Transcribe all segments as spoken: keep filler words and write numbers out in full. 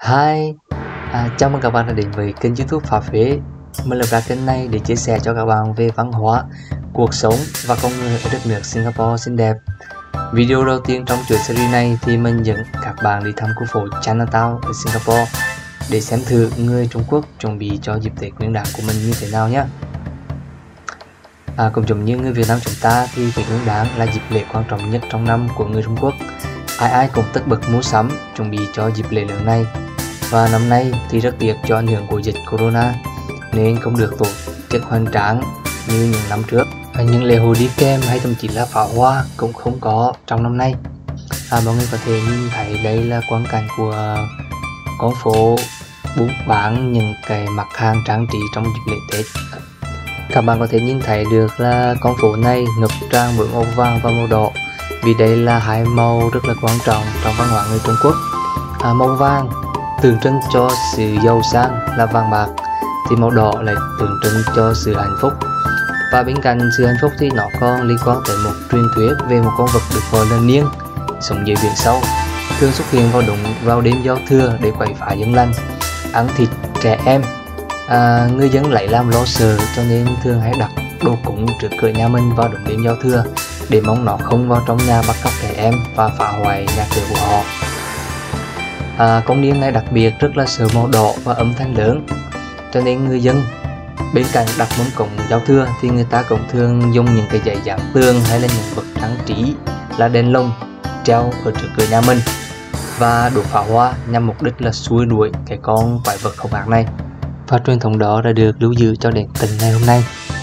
Hi, à, chào mừng các bạn đã đến với kênh YouTube Phá Phế. Mình lập ra kênh này để chia sẻ cho các bạn về văn hóa, cuộc sống và con người ở đất nước Singapore xinh đẹp. Video đầu tiên trong chuỗi series này thì mình dẫn các bạn đi thăm khu phố Chinatown ở Singapore để xem thử người Trung Quốc chuẩn bị cho dịp Tết Nguyên đán của mình như thế nào nhé. À, cũng giống như người Việt Nam chúng ta thì Tết Nguyên đán là dịp lễ quan trọng nhất trong năm của người Trung Quốc. Ai ai cũng tất bật mua sắm chuẩn bị cho dịp lễ lớn này. Và năm nay thì rất tiếc do ảnh hưởng của dịch Corona nên không được tổ chức hoành tráng như những năm trước. Những lễ hội đi kèm hay thậm chí là pháo hoa cũng không có trong năm nay. À, mọi người có thể nhìn thấy đây là quang cảnh của con phố buôn bán những cái mặt hàng trang trí trong dịp lễ Tết. Các bạn có thể nhìn thấy được là con phố này ngập tràn bởi màu vàng và màu đỏ, vì đây là hai màu rất là quan trọng trong văn hóa người Trung Quốc. À, màu vàng tượng trưng cho sự giàu sang là vàng bạc, thì màu đỏ lại tượng trưng cho sự hạnh phúc. Và bên cạnh sự hạnh phúc thì nó còn liên quan tới một truyền thuyết về một con vật được gọi là niên, sống dưới biển sâu, thường xuất hiện vào đúng vào đêm giao thừa để quậy phá dân lành, ăn thịt trẻ em. À, người dân lấy làm lo sợ cho nên thường hay đặt đồ cúng trước cửa nhà mình vào đúng đêm giao thừa để mong nó không vào trong nhà bắt cóc trẻ em và phá hoại nhà cửa của họ. À, con niên này đặc biệt rất là sợ màu đỏ và âm thanh lớn, cho nên người dân bên cạnh đặt mâm cúng giao thừa thì người ta cũng thường dùng những cái giấy dán tường hay là những vật trang trí là đèn lồng treo ở trước cửa nhà mình và đốt pháo hoa nhằm mục đích là xua đuổi cái con quái vật hung ác này. Và truyền thống đó đã được lưu giữ cho đến tận ngày hôm nay.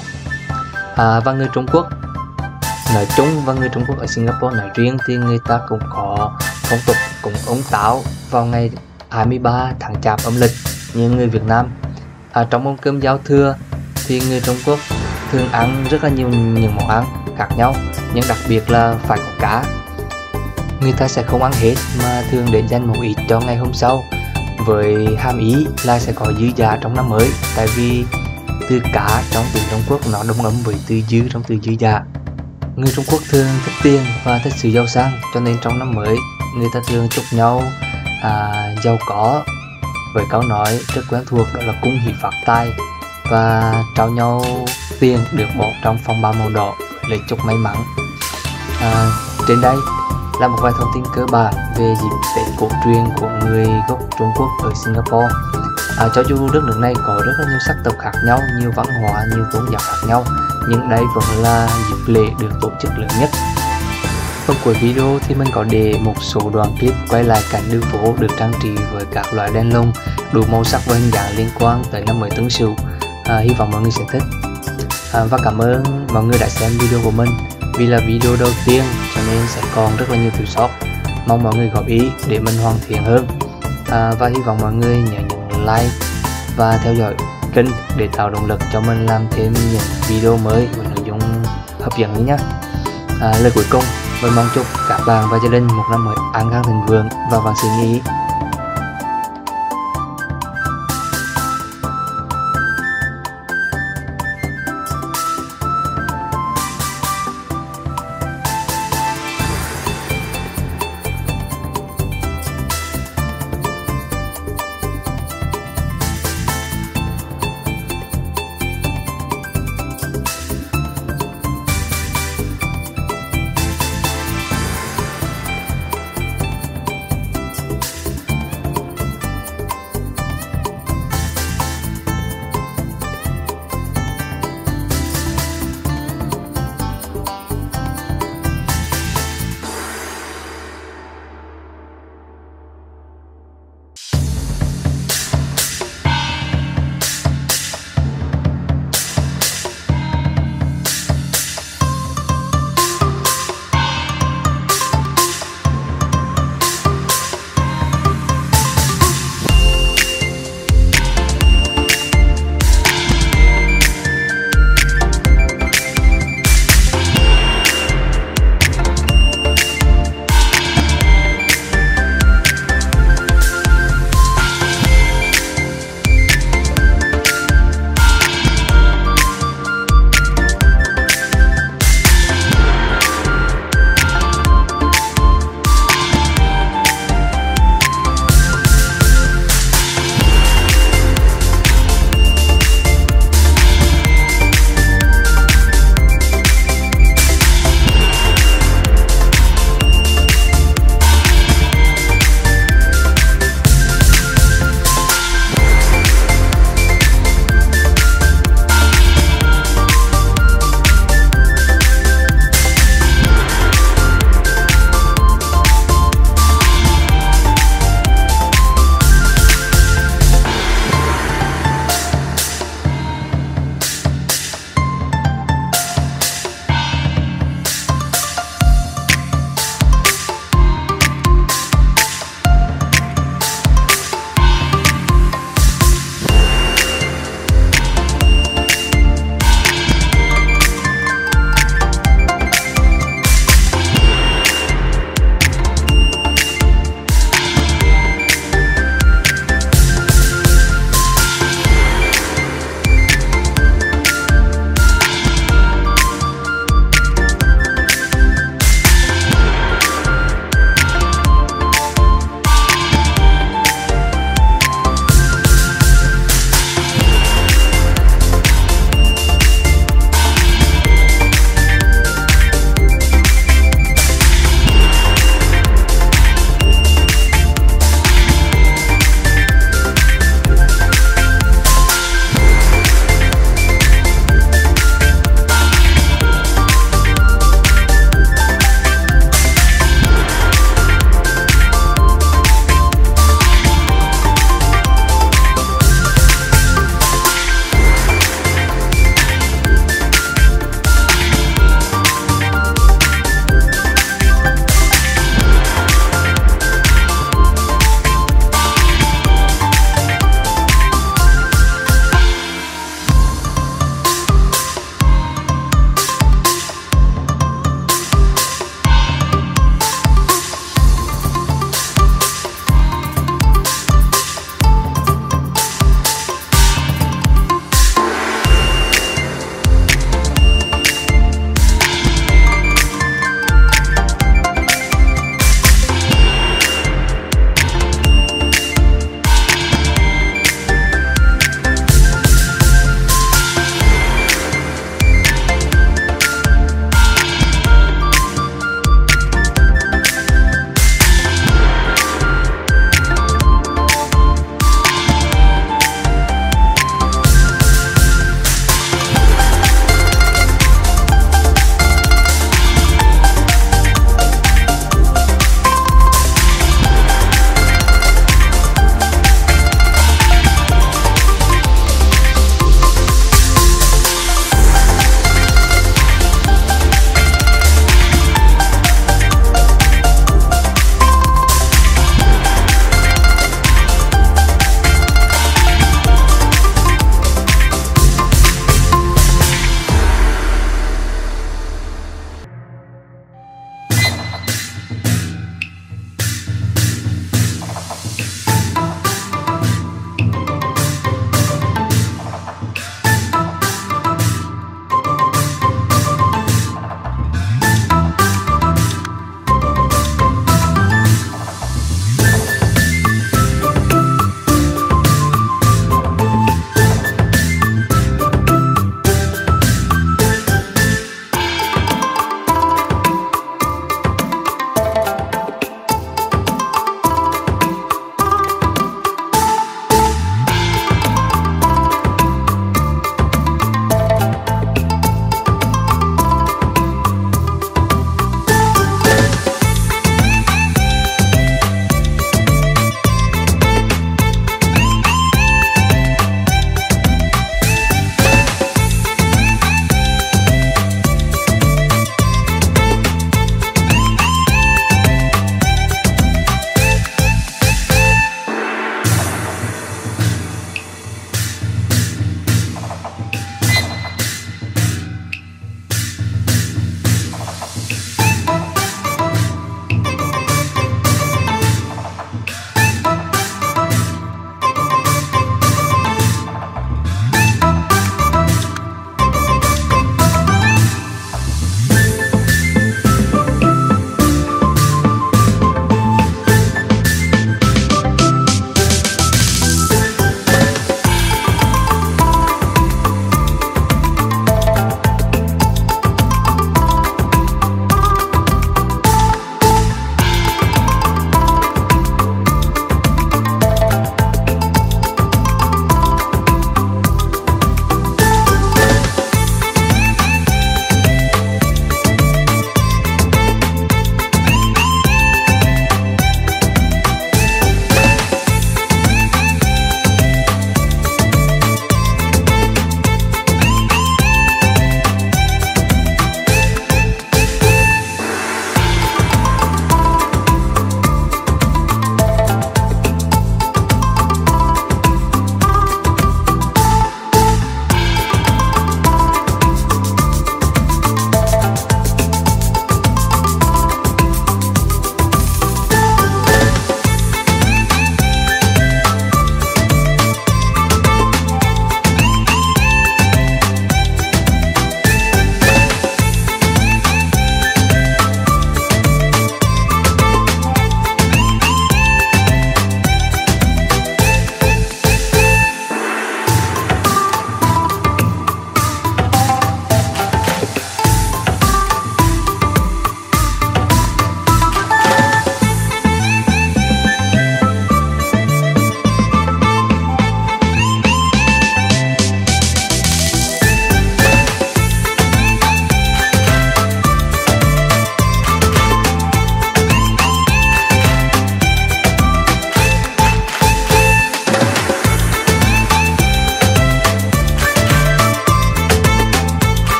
À, và người Trung Quốc nói chung và người Trung Quốc ở Singapore nói riêng thì người ta cũng có phong tục cúng ông Táo vào ngày hai mươi ba tháng Chạp âm lịch như người Việt Nam. À, trong mâm cơm giao thừa thì người Trung Quốc thường ăn rất là nhiều những món ăn khác nhau, nhưng đặc biệt là phải có cá. Người ta sẽ không ăn hết mà thường để dành một ít cho ngày hôm sau, với hàm ý là sẽ có dư giả trong năm mới, tại vì từ cá trong tiếng Trung Quốc nó đồng âm với từ dư trong từ dư giả. Người Trung Quốc thường thích tiền và thích sự giàu sang, cho nên trong năm mới người ta thường chúc nhau à, giàu có với câu nói rất quen thuộc, đó là cung hỷ phát tài, và trao nhau tiền được bỏ trong phong bao màu đỏ để chúc may mắn. À, trên đây là một vài thông tin cơ bản về dịp Tết cổ truyền của người gốc Trung Quốc ở Singapore. À, cho dù đất nước này có rất là nhiều sắc tộc khác nhau, nhiều văn hóa, nhiều tôn giáo khác nhau, nhưng đây vẫn là dịp lễ được tổ chức lớn nhất. Phần cuối video thì mình có để một số đoạn clip quay lại cảnh đường phố được trang trí với các loại đèn lồng đủ màu sắc và hình dáng liên quan tới năm mới Tân Sửu. À, hy vọng mọi người sẽ thích. À, và cảm ơn mọi người đã xem video của mình. Vì là video đầu tiên cho nên sẽ còn rất là nhiều thiếu sót, mong mọi người góp ý để mình hoàn thiện hơn. À, và hy vọng mọi người nhớ nhấn like và theo dõi kênh để tạo động lực cho mình làm thêm những video mới với nội dung hấp dẫn nhé. À, lời cuối cùng mình mong chúc các bạn và gia đình một năm mới an khang thịnh vượng và vạn sự như ý.